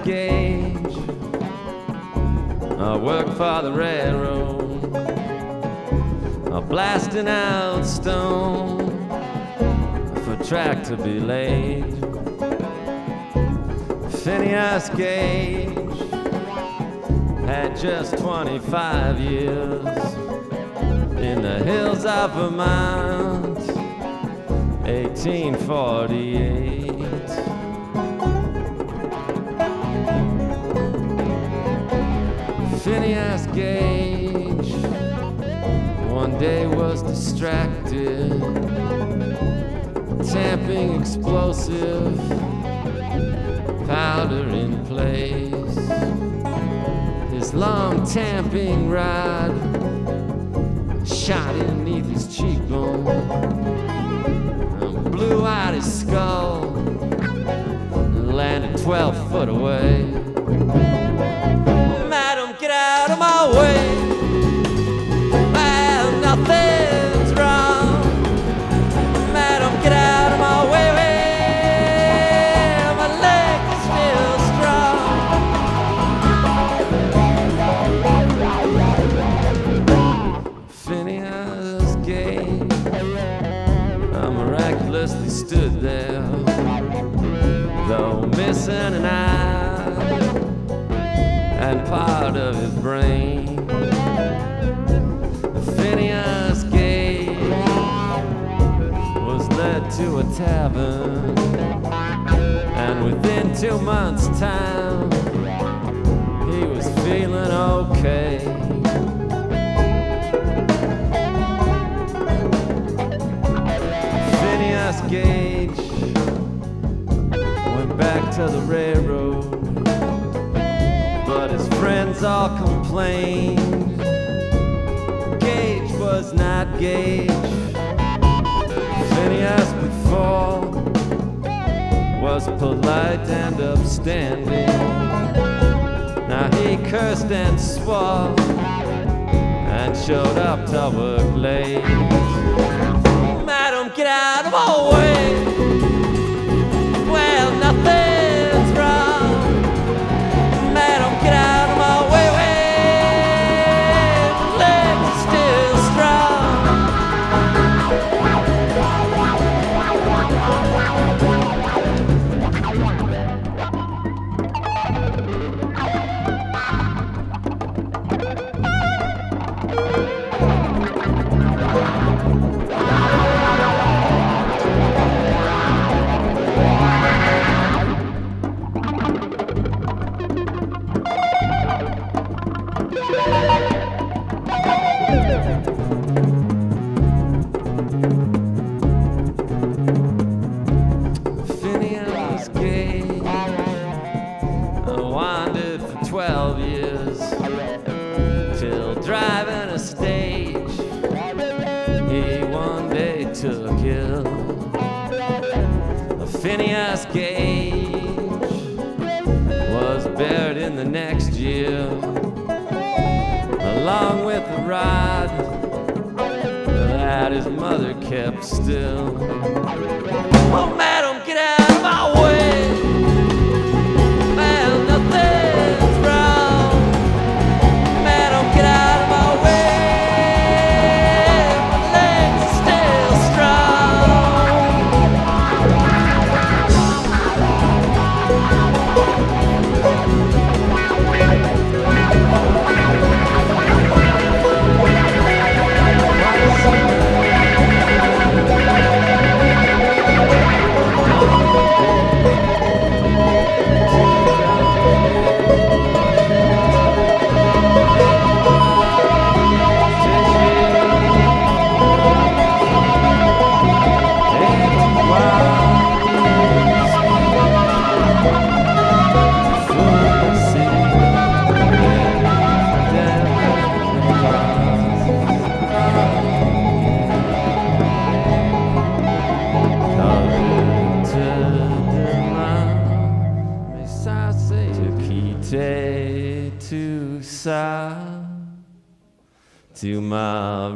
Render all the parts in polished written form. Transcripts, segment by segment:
Gage. I work for the railroad, blasting out stone for track to be laid. Phineas Gage had just 25 years in the hills of Vermont, 1848. Phineas Gage one day was distracted, tamping explosive powder in place. His long tamping rod shot in beneath his cheekbone and blew out his skull and landed 12 foot away. Madam, get out of my way. Well, nothing's wrong. Madam, get out of my way. Well, my leg is still strong. Phineas Gage miraculously stood there, though missing an eye and part of his brain. Phineas Gage was led to a tavern, and within 2 months' time, he was feeling okay. Phineas Gage went back to the railroad, but his friends all complained Gage was not Gage. Phineas before was polite and upstanding. Now he cursed and swore and showed up to work late. Madam, get out of my way. Well, nothing's wrong. Madam, get out of my way. The legs are still strong. Phineas Gage wandered for 12 years till driving a stage he one day took ill. Phineas Gage was buried in the next year, along with the rod that his mother kept still. Oh, madam, get out of my way. Well, nothing's wrong. Madam, get out of my way. My legs are still Tu m'as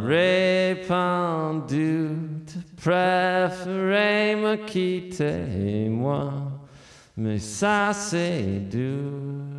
répondu, te préférer me quitter, moi mais ça c'est dur.